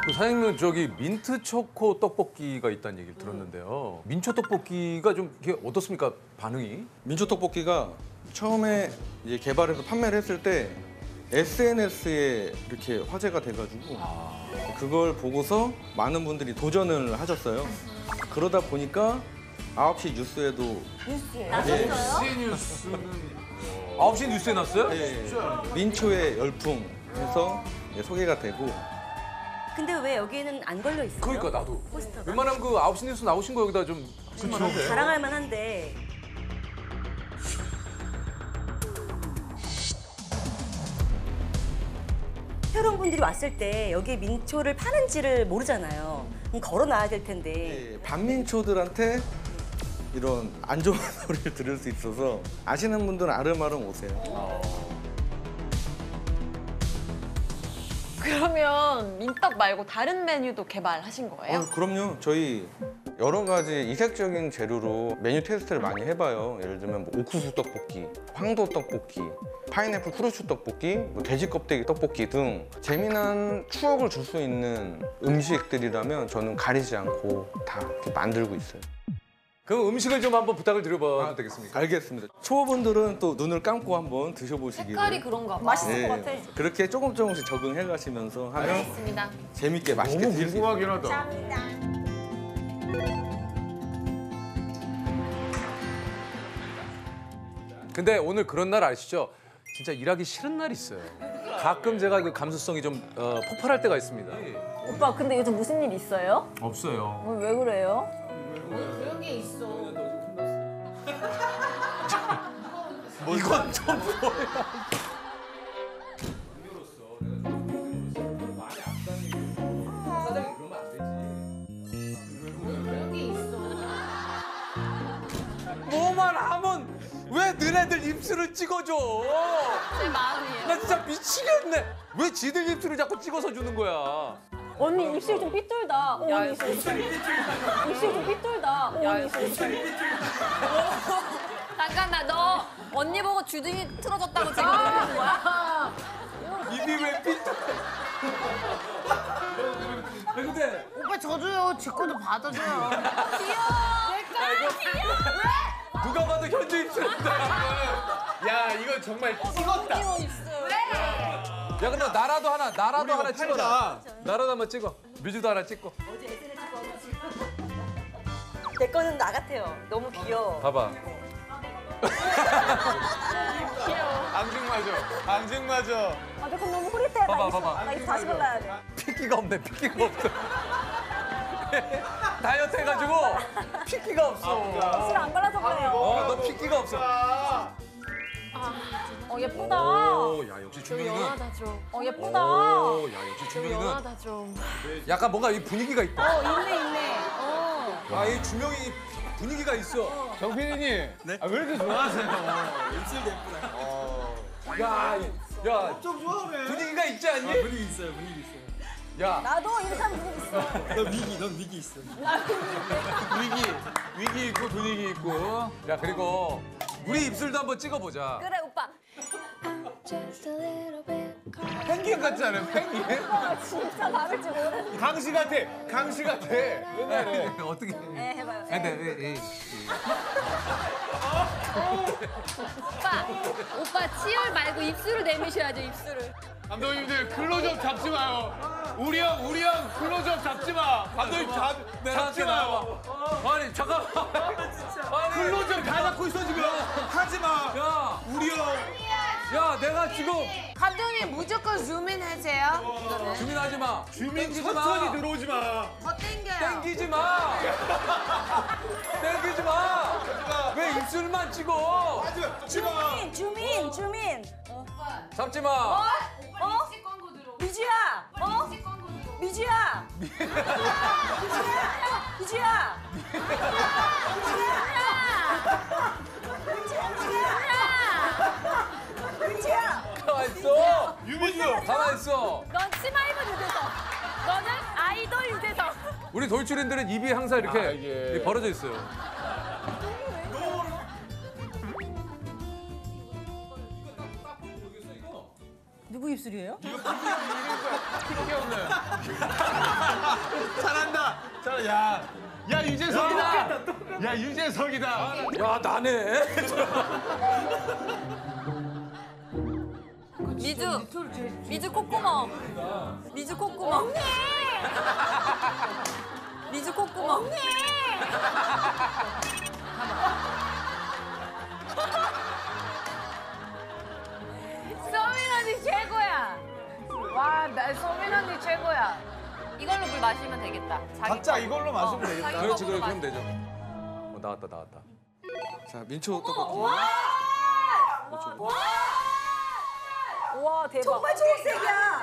그 사장님은 저기 민트 초코 떡볶이가 있다는 얘기를 들었는데요. 민초 떡볶이가 좀 이게 어떻습니까? 반응이? 민초 떡볶이가 처음에 이제 개발해서 판매를 했을 때 SNS에 이렇게 화제가 돼가지고 그걸 보고서 많은 분들이 도전을 하셨어요. 그러다 보니까 9시 뉴스에도 나섰어요? 뉴스는 9시 뉴스에 났어요? 민초의 열풍 해서 소개가 되고. 근데 왜 여기는 안 걸려 있어요? 그러니까 나도. 포스터가? 웬만하면 그 9시 뉴스 나오신 거 여기다 좀 하실만한데. 자랑할 만한데. 새로운 분들이 왔을 때 여기 민초를 파는지를 모르잖아요. 그럼 걸어놔야 될 텐데. 반민초들한테 이런 안 좋은 소리를 들을 수 있어서 아시는 분들은 아름아름 오세요. 그러면 민떡 말고 다른 메뉴도 개발하신 거예요? 그럼요. 저희 여러 가지 이색적인 재료로 메뉴 테스트를 많이 해봐요. 예를 들면 뭐 옥수수 떡볶이, 황도 떡볶이, 파인애플 후르츠 떡볶이, 뭐 돼지 껍데기 떡볶이 등 재미난 추억을 줄 수 있는 음식들이라면 저는 가리지 않고 다 이렇게 만들고 있어요. 그럼 음식을 좀 한번 부탁을 드려봐도 되겠습니까? 알겠습니다. 초보분들은 또 눈을 감고 한번 드셔보시기를. 색깔이 그런가 봐. 맛있을 네, 것 같아. 그렇게 조금씩 적응해 가시면서 하면 알겠습니다. 재밌게 맛있게 너무 드실 수 있어요. 궁금하긴 하다. 근데 오늘 그런 날 아시죠? 진짜 일하기 싫은 날이 있어요. 가끔 제가 그 감수성이 좀 폭발할 때가 있습니다. 오빠 근데 요즘 무슨 일 있어요? 없어요. 왜 그래요? 이건 좀 뭐야? 뭐만 하면 왜 너네들 입술을 찍어줘? 제 마음이에요. 나 진짜 미치겠네. 왜 지들 입술을 자꾸 찍어서 주는 거야? 언니 입술 좀 삐뚤다. 언니 입술 좀 삐뚤다. 언니 입술 잠깐만, 너 언니 보고 주둥이 틀어졌다고 지금 그러는 거야? 입이 왜 삐뚤? 근데 오빠 저도요. 제 것도 받아줘요. 누가 봐도 현주 입술이다. 야 이거 정말 찍었다. 야 근데 나라도 하나 찍어라. 나라도 한번 찍어. 뮤즈도 하나 찍고. 내 거는 나 같아요. 너무 귀여워. 봐봐. 앙증맞아. 아, 내 건 너무 흐릿해. 봐봐. 나 이거 다시 골라야 돼. 핏기가 없네. 핏기가 없어. 다이어트 해가지고 핏기가 없어. 입술 안 발라서 그래요. 너 핏기가 없어. 예쁘다. 야 역시 좀 준영이는. 연하다 좀. 예쁘다. 야 역시 좀 준영이는 연하다 좀. 약간 뭔가 이 분위기가 있다. 있네. 이 준영이 분위기가 있어. 정 PD님. 아, 왜 이렇게 좋아하세요? 야, 좀 좋아하네. 분위기가 있지 않니? 분위기 있어요. 야, 나도 이렇게 하면 분위기 있어. 넌 위기 있어. 위기 있고 분위기 있고. 야 그리고 우리 입술도 한번 찍어보자. 그래, 오빠. 펭귄 같지 않아요? 펭귄? 진짜 다를 줄 모르겠어. 강시 같아. 옛날에 어떻게? 네, 해봐요. 오빠 치열 말고 입술을 내미셔야죠, 입술을. 감독님들 클로즈업 잡지 마요. 우리 형 클로즈업 잡지 마. 감독님 잡지 마요. 아니 잠깐만. 아니, 클로즈업 다 잡고 있어 지금. 하지 마. 야, 우리 형. 야 내가 지금 감독님 무조건 줌인 해세요. 주민하지 마. 주민 땡기지 천천히 마. 들어오지 마. 더 땡겨요. 땡기지 마. 땡기지 마. 왜 입술만 찍어? 잡지 마. 주민. 잡지 마. 미주야. 미주야. 가만 있어. 유민수. 가만 있어. 넌 치마 입은 유재석. 너는 아이돌 유재석. 우리 돌출인들은 입이 항상 이렇게 이게. 벌어져 있어요. 누구 입술이에요? 피키 없네. 진짜 야 유재석이다. 야 유재석이다. 야 나네. 미주 콧구멍. 미주 콧구멍. 미주 콧구멍. 소민 언니 최고야. 와, 나 소민 언니 최고야. 이걸로 물 마시면 되겠다. 자기 각자 거. 이걸로 마시면 되겠다. 자기 그렇지 거로 그럼 마시- 되죠. 나왔다. 자 민초 떡볶이. 와 대박. 정말 초록색이야.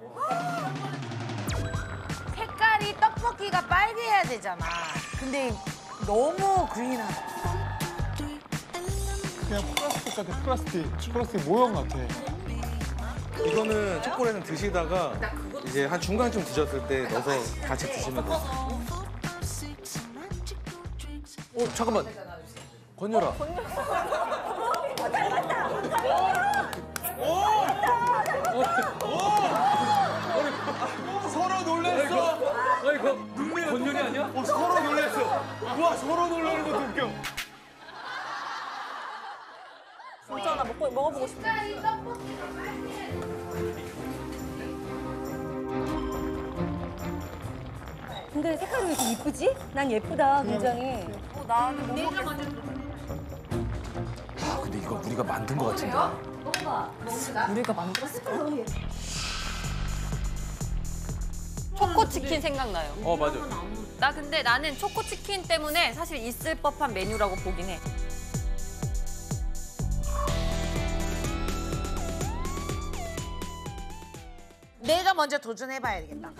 색깔이 떡볶이가 빨개야 되잖아. 근데 너무 그린하다. 그냥 플라스틱 같아. 플라스틱 모형 같아. 이거는 초콜릿은 드시다가 이제 한 중간쯤 드셨을 때 넣어서 같이 드시면 돼요. 잠깐만. 건열아. 서로 놀랬어. 이거 건열이 아니야? 서로 놀랬어. 우와 서로 놀라는 것도 웃겨. 진짜 나 먹어보고 싶다. 근데 색깔이 왜 이렇게 이쁘지? 난 예쁘다, 굉장히. 근데 이거 우리가 만든 거 같은데. 초코 치킨 생각나요. 맞아. 근데 나는 초코 치킨 때문에 사실 있을 법한 메뉴라고 보긴 해. 내가 먼저 도전해봐야 되겠다.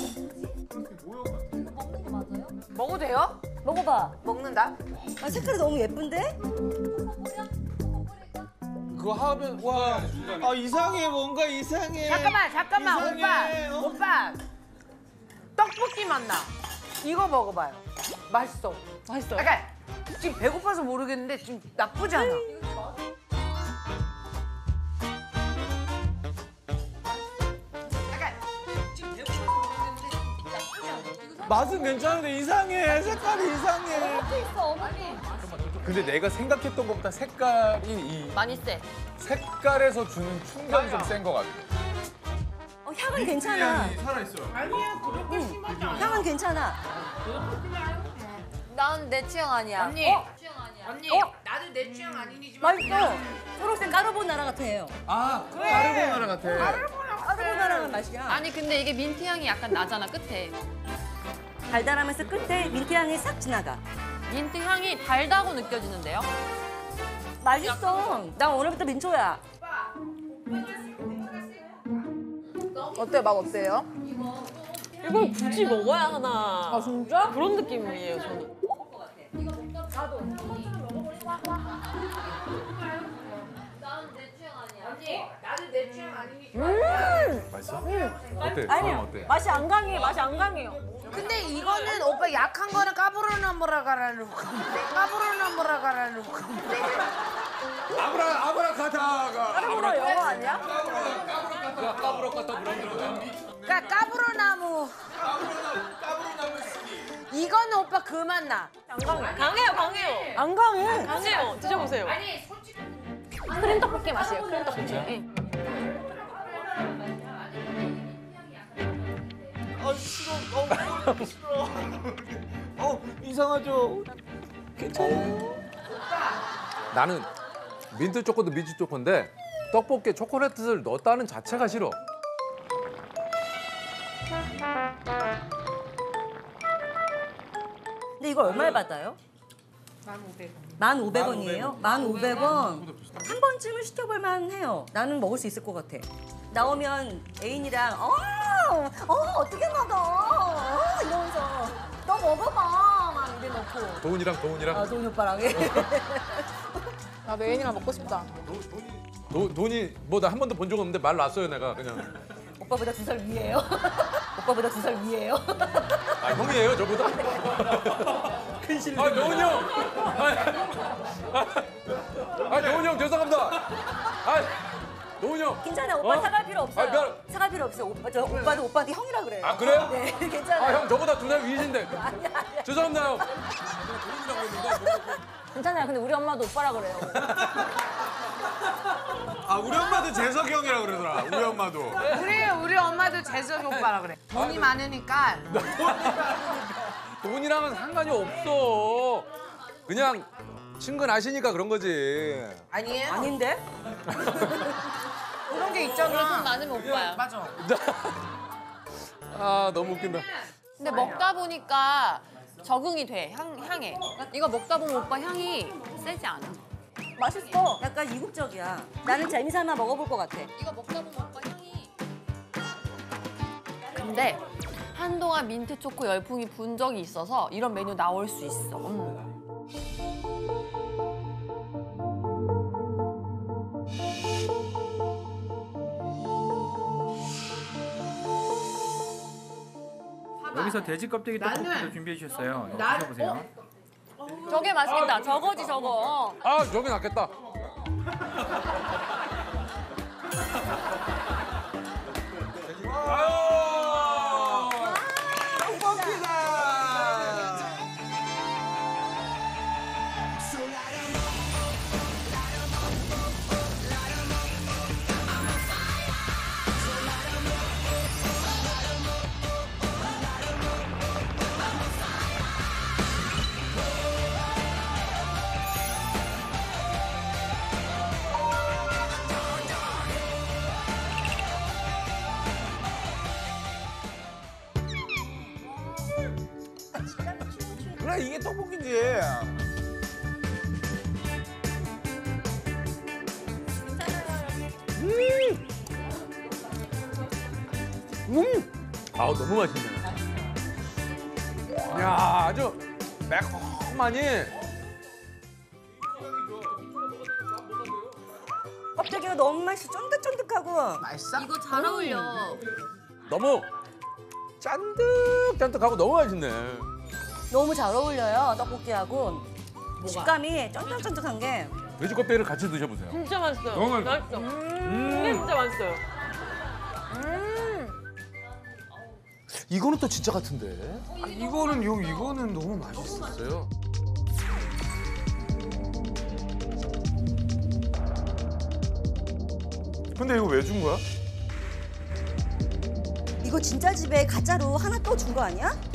먹어도 돼요? 먹어봐. 먹는다? 아, 색깔이 너무 예쁜데? 그거 하면 와 이상해 뭔가 이상해. 잠깐만, 이상해, 오빠. 떡볶이 맛나. 이거 먹어봐요. 맛있어. 맛있어요? 약간 지금 배고파서 모르겠는데 지금 나쁘지 않아. 약간 지금 배고파서 모르겠는데 나쁘지 않아. 맛은 괜찮은데 이상해. 색깔이 이상해. 근데 내가 생각했던 것보다 색깔이 이 많이 세. 색깔에서 주는 충격이 좀 센 거 같아. 향은 괜찮아. 살아있어. 향은 괜찮아. 난 내 취향 아니야. 언니. 취향 아니야. 언니, 나도 내 취향 아니지만 맛있어. 초록색 까르보나라 같아요. 까르보나라 같아. 까르보나라 맛이야. 아니 근데 이게 민트 향이 약간 나잖아 끝에. 달달하면서 끝에 민트 향이 싹 지나가. 민트 향이 달다고 느껴지는데요? 맛있어. 나 오늘부터 민초야. 어때? 맛 어때요? 이걸 굳이 먹어야 하나. 아 진짜? 그런 느낌이에요 저는. 언니, 나도 내 취향 아니지만 맛있어? 어때? 아니요. 어때? 맛이 안 강해. 맛이 안 강해요. 근데 이거는 오빠 약한 거는 까부르나 뭐라가라는 까부르나 뭐라가라는 아브라카타가. 까르보나 영어 아니야? 그러니까 까부르나무 이거는 오빠 그 맛 나. 안 강해. 강해요. 안 강해. 강해요. 드셔보세요. 크림 떡볶이 맛이에요. 크림 떡볶이. 예. 아 싫어. 싫어. 이상하죠. 나는 민트 초코도 민트 초코인데 떡볶이에 초콜릿을 넣었다는 자체가 싫어. 근데 이걸 얼마에 받아요? 1,500원이에요? 1,500원. 한 번쯤은 시켜볼 만해요. 나는 먹을 수 있을 것 같아. 나오면 애인이랑 어떻게 먹어? 이러면서 너 먹어봐. 막 이래 놓고. 도훈이랑 도훈이 오빠랑. 나도 애인이랑 먹고 싶다. 돈이 뭐 나 한 번도 본 적 없는데 말 놨어요 내가 그냥. 오빠보다 2살 위에요. 오빠보다 2살 위에요. 아 형이에요 저보다? 큰 실력. 아 도훈이 형. 도훈이 형 죄송합니다. 동훈이 형. 괜찮아. 오빠 어? 사갈 필요 없어요. 아, 미안. 사갈 필요 없어요. 오빠도 오빠한테 형이라 그래요. 아, 그래요? 네, 괜찮아요. 아, 형 저보다 2살 위이신데. 아니야. 죄송합니다, 형. 괜찮아요. 근데 우리 엄마도 오빠라 그래요. 아 우리 엄마도 재석이 형이라고 그러더라. 우리 엄마도. 그래 우리 엄마도 재석이 오빠라 그래. 돈이 많으니까 돈이랑은 상관이 없어. 그냥 친근하시니까 그런 거지. 아니에요? 아닌데? 그런 게 원래 돈 있잖아. 많으면 오빠야. 맞아. 아, 너무 웃긴다. 근데 먹다 보니까 적응이 돼. 향에. 이거 먹다 보면 오빠 향이 세지 않아. 맛있어. 약간 이국적이야. 나는 재미삼아 먹어볼 것 같아. 이거 먹다 보면 오빠 향이. 근데 한동안 민트 초코 열풍이 분 적이 있어서 이런 메뉴 나올 수 있어. 여기서 돼지 껍데기 떡볶이도 준비해 주셨어요. 드셔보세요. 저게 맛있겠다. 저거지 저거. 아, 저기 낫겠다. 그래 이게 떡볶이지. 아우, 너무 맛있네. 야, 아주 매콤하니. 껍데기가 너무 맛이 쫀득쫀득하고. 맛있어? 이거 잘 어울려. 너무 짠득짠득하고 너무 맛있네. 너무 잘 어울려요, 떡볶이하고. 식감이 쫀득쫀득한 게. 돼지 껍데기를 같이 드셔보세요. 진짜 맛있어요. 너무 맛있어. 이게 진짜 맛있어요. 이거는 또 진짜 같은데. 이거는 너무 맛있었어요. 근데 이거 왜 준 거야? 이거 진짜 집에 가짜로 하나 또 준 거 아니야?